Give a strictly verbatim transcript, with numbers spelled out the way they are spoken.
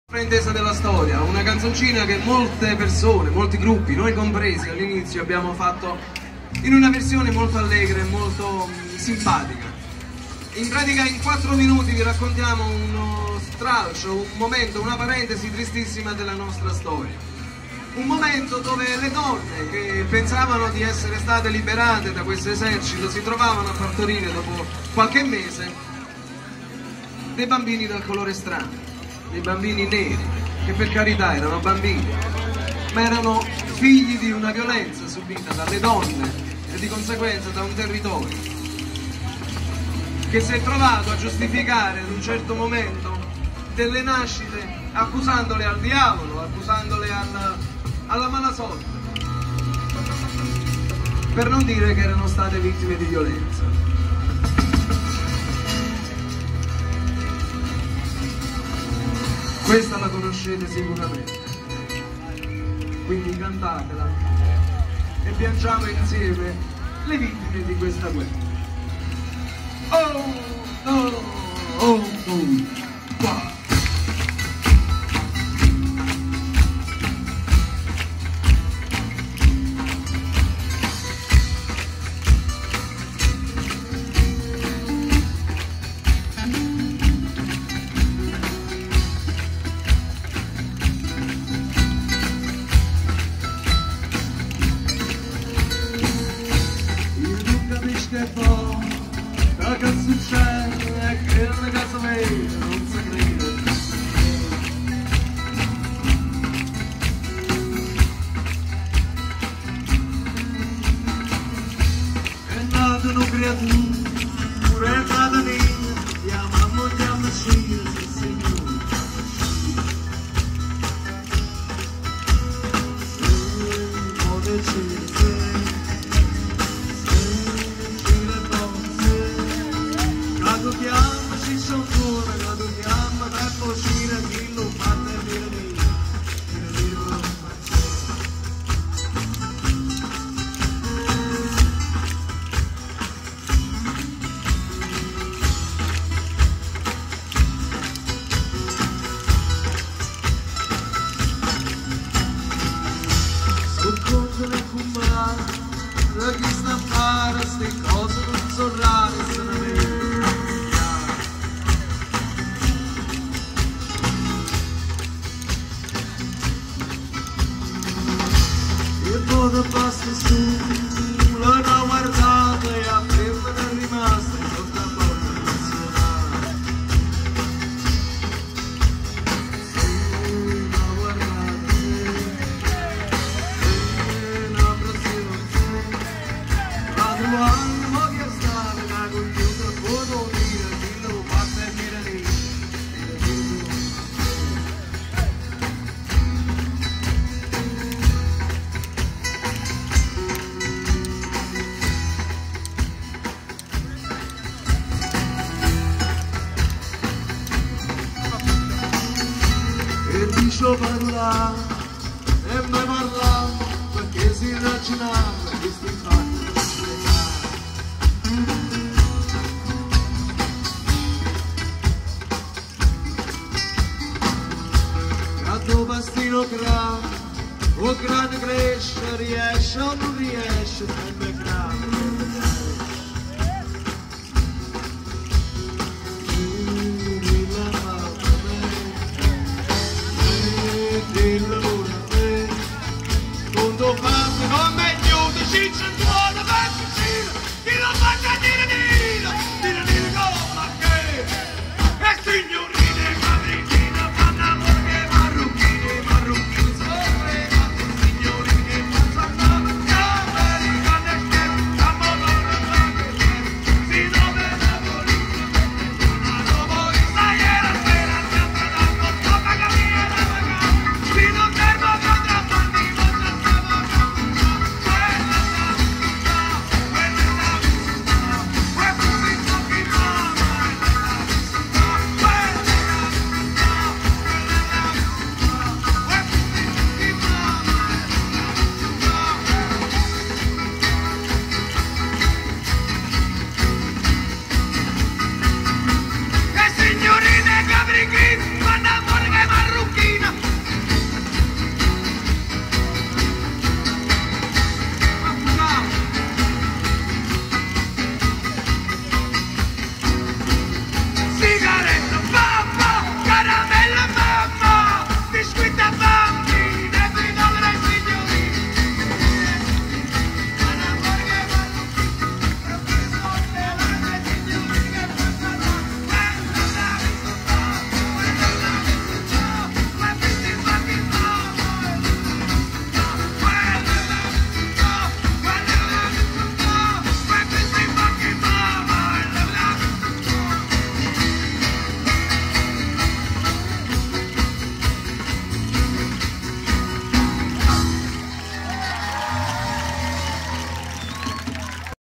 Fraintesa della storia, una canzoncina che molte persone, molti gruppi, noi compresi all'inizio abbiamo fatto in una versione molto allegra e molto mh, simpatica. In pratica in quattro minuti vi raccontiamo uno stralcio, un momento, una parentesi tristissima della nostra storia. Un momento dove le donne che pensavano di essere state liberate da questo esercito si trovavano a partorire dopo qualche mese dei bambini dal colore strano. Dei bambini neri, che per carità erano bambini, ma erano figli di una violenza subita dalle donne e di conseguenza da un territorio che si è trovato a giustificare ad un certo momento delle nascite accusandole al diavolo, accusandole al, alla mala sorte, per non dire che erano state vittime di violenza. Questa la conoscete sicuramente, quindi cantatela e piangiamo insieme le vittime di questa guerra. Oh, no, oh, oh, wow. Che poi, da che succede è che la casa mia non si crede. È nata una creatura, è nata mia, chiamamo, chiamamo sì, sì, signore. Amore ci ci sono ancora, la dobbiamo per uscire a chi lo fa per dire di sotto le fumare, da chi sta a fare queste cose non sono rare, sono vere. Todo passa su, l'ho guardato e a ferma è rimasta sotto la porta nazionale. Sì, l'ho guardato, sì, una prossima, ma trovando voglio stare, la computer può dire, chi lo fa per dire lì. Dice parlare e me parla perché si ragionava che sti fatti da spiegare. Quando bastino grave o grande cresce, riesce o non riesce, sempre grave. Dillo